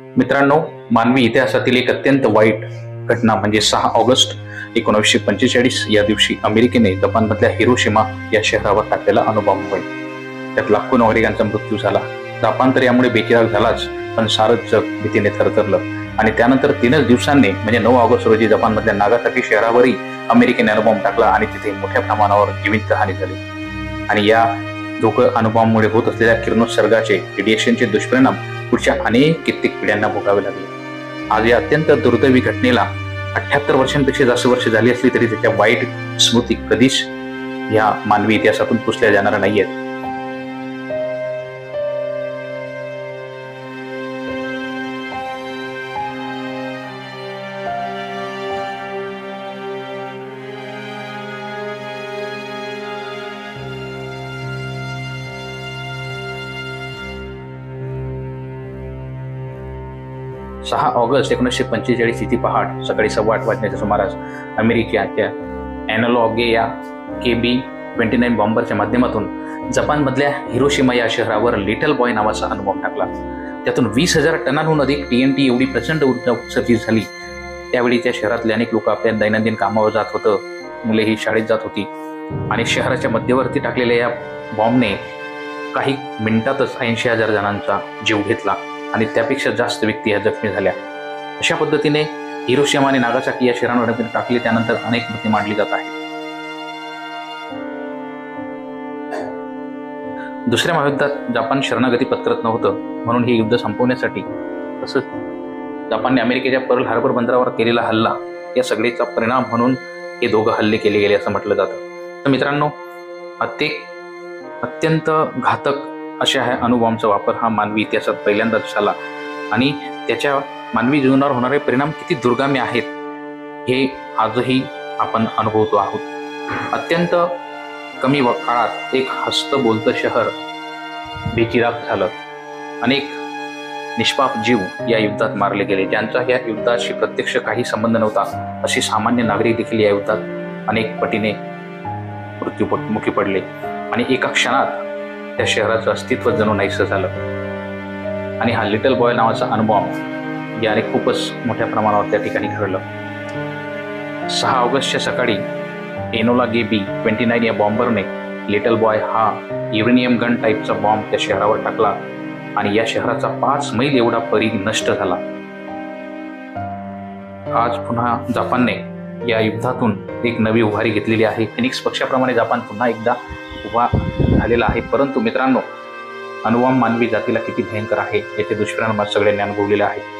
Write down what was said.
मित्रांनो, मानवी इतिहासातील एक अत्यंत वाईट घटना म्हणजे 6 ऑगस्ट 1945 या दिवशी अमेरिकेने जपानमधल्या हिरोशिमा या शहरावर टाकलेला अणुबॉम्ब होय. त्यात लाखो नागरिकांचा मृत्यू झाला. जपान तर यामुळे बेचिराग झालाच, पण सारंच जग भीतीने थरथरलं. आणि त्यानंतर 3च दिवसांनी म्हणजे 9 ऑगस्ट रोजी जपानमधल्या नागासाकी शहरावरही अमेरिकेने अणुबॉम्ब टाकला आणि तिथे मोठ्या प्रमाणावर जीवितहानी झाली. आणि या धोका अणुबॉम्बमुळे होत असलेल्या किरणोत्सर्गाचे रेडिएशनचे दुष्परिणाम पुढच्या कित्येक पिढ्यांना भोगावे लागले. आज या अत्यंत दुर्दैवी घटनेला 78 वर्षांपेक्षा जास्त वर्ष झाली असली तरी त्याच्या वाईट स्मृती कधीच या मानवी इतिहासातून पुसल्या जाणार नाहीयेत. 6 ऑगस्ट 1945 ची पहाट सकाळी 8:15 वाजण्याच्या सुमारास अमेरिकेच्या एनोला KB-29 बॉम्बरच्या माध्यमातून जपानमधल्या हिरोशिमा या शहरावर लिटल बॉय नावाचा अणुबॉम्ब टाकला. त्यातून 20,000 टनांहून अधिक TNT एवढी प्रचंड ऊर्जा उत्सर्जित झाली. त्यावेळी त्या शहरातले अनेक लोक आपल्या दैनंदिन कामावर जात होतं. मुलेही शाळेत जात होती आणि शहराच्या मध्यवर्ती टाकलेल्या या बॉम्बने काही मिनिटातच 80,000 जणांचा जीव घेतला आणि त्यापेक्षा जास्त व्यक्ती या जखमी झाल्या. अशा पद्धतीने हिरोशिमा आणि नागासाकी या शहरांवर टाकले त्यानंतर अनेक मते मांडली जात आहेत. दुसऱ्या महायुद्धात जपान शरणागती पत्करत नव्हतं, म्हणून हे युद्ध संपवण्यासाठी तसंच जपानने अमेरिकेच्या पर्ल हार्बर बंदरावर केलेला हल्ला या सगळेचा परिणाम म्हणून हे दोघं हल्ले केले गेले असं म्हटलं जातं. तर मित्रांनो, अत्यंत घातक अशा ह्या अणुबॉम्बचा वापर हा मानवी इतिहासात पहिल्यांदाच झाला आणि त्याच्या मानवी जीवनावर होणारे परिणाम किती दुर्गामी आहेत हे आजही आपण अनुभवतो आहोत. अत्यंत कमी काळात एक हस्त बोलतं शहर बेचिराग झालं. अनेक निष्पाप जीव या युद्धात मारले गेले. ज्यांचा या युद्धाशी प्रत्यक्ष काही संबंध नव्हता असे सामान्य नागरिक देखील या युद्धात अनेक पटीने मृत्युमुखी पडले आणि एका क्षणात त्या शहराचं अस्तित्व जणू नाहीसं झालं. आणि हा लिटल बॉय नावाचा अणुबॉम्ब याने खूपच मोठ्या प्रमाणावर त्या ठिकाणी घडलं. 6 ऑगस्टच्या सकाळी एनोला KB-29 या बॉम्बरने लिटल बॉय हा युरेनियम गन टाईपचा बॉम्ब त्या शहरावर टाकला आणि या शहराचा 5 मैल एवढा परिघ नष्ट झाला. आज पुन्हा जपानने या युद्धातून एक नवी उभारी घेतलेली आहे. फिनिक्स पक्षाप्रमाणे जपान पुन्हा एकदा उभा झालेला आहे. परंतु मित्रांनो, अणुबॉम्ब मानवी जातीला किती भयंकर आहे याचे दुष्परिणाम सगळ्यांनी अनुभवलेले आहेत.